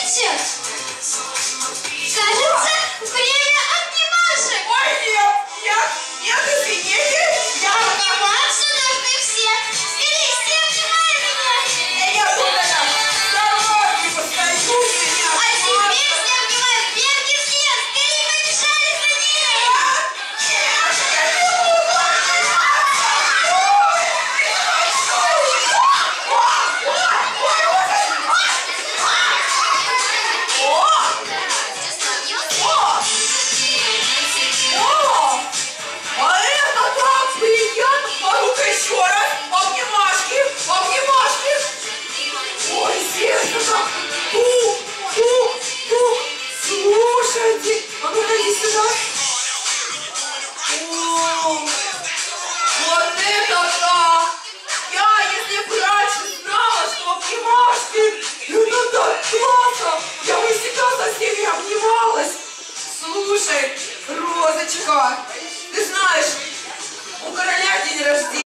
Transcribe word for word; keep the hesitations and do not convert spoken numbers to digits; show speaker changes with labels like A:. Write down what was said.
A: Видите? Кажется, время обнимашек.
B: Ой, нет, нет, нет, извините, я...
A: Обниматься должны все. Скорее, все обнимай меня.
B: Я тут это, дороги постою, меня...
A: А теперь все обнимают вверх все. Скорее, побежали за ней.
B: Нет, я не буду. А это так приятно! А ну-ка еще раз! Обнимашки! Обнимашки! Ой, сердце как! Тук, тук, тук! Слушайте! А ну-ка иди сюда! О, вот это да! Я, если бы раньше знала, что обнимашки, это так классно! Я бы всегда со всеми обнималась! Слушай, Розочка!